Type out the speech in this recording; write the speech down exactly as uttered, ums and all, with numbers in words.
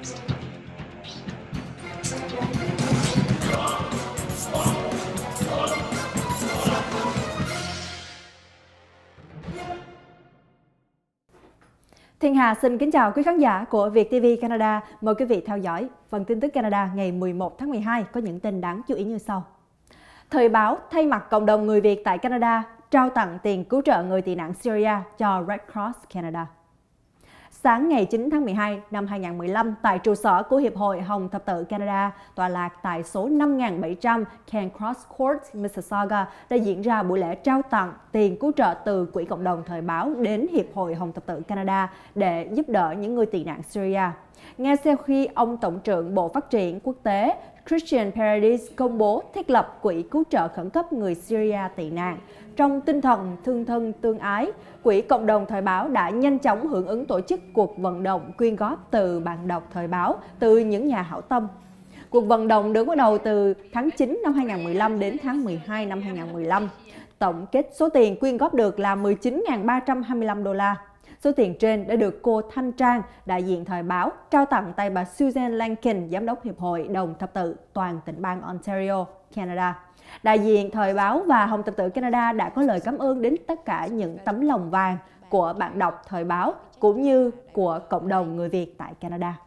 Thiên Hà xin kính chào quý khán giả của Việt ti vi Canada. Mời quý vị theo dõi phần tin tức Canada ngày mười một tháng mười hai có những tin đáng chú ý như sau. Thời báo thay mặt cộng đồng người Việt tại Canada trao tặng tiền cứu trợ người tị nạn Syria cho Red Cross Canada. Sáng ngày chín tháng mười hai năm hai nghìn không trăm mười lăm, tại trụ sở của Hiệp hội Hồng Thập tự Canada, tọa lạc tại số năm nghìn bảy trăm Ken Cross Court, Mississauga, đã diễn ra buổi lễ trao tặng tiền cứu trợ từ Quỹ Cộng đồng Thời báo đến Hiệp hội Hồng Thập tự Canada để giúp đỡ những người tị nạn Syria. Ngay sau khi ông Tổng trưởng Bộ Phát triển Quốc tế Christian Paradis công bố thiết lập Quỹ cứu trợ khẩn cấp người Syria tị nạn, trong tinh thần thương thân tương ái, Quỹ Cộng đồng Thời báo đã nhanh chóng hưởng ứng tổ chức cuộc vận động quyên góp từ bạn đọc Thời báo, từ những nhà hảo tâm. Cuộc vận động được bắt đầu từ tháng chín năm hai nghìn không trăm mười lăm đến tháng mười hai năm hai nghìn không trăm mười lăm. Tổng kết số tiền quyên góp được là mười chín nghìn ba trăm hai mươi lăm đô la. Số tiền trên đã được cô Thanh Trang, đại diện Thời báo, trao tặng tay bà Susan Lankin, giám đốc Hiệp hội Đồng Thập tự toàn tỉnh bang Ontario, Canada. Đại diện Thời báo và Hồng Thập tự Canada đã có lời cảm ơn đến tất cả những tấm lòng vàng của bạn đọc Thời báo cũng như của cộng đồng người Việt tại Canada.